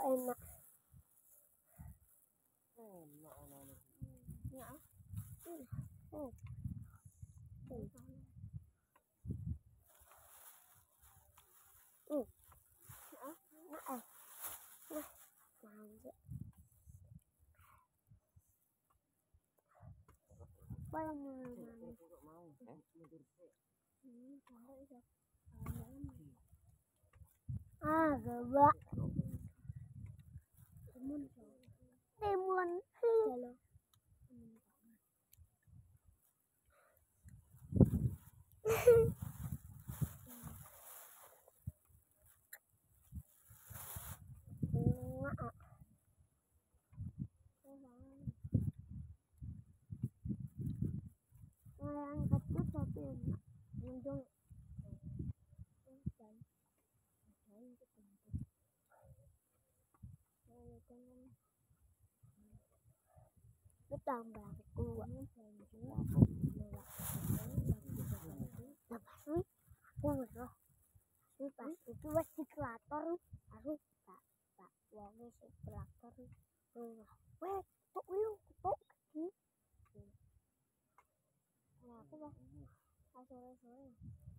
enak. Ya. Gawak timun yang kecil tapi enak. Untung tambah kuat. Pas itu wis kreator aku tak wong sing kreator weh tok yo tok iki aku sore-sore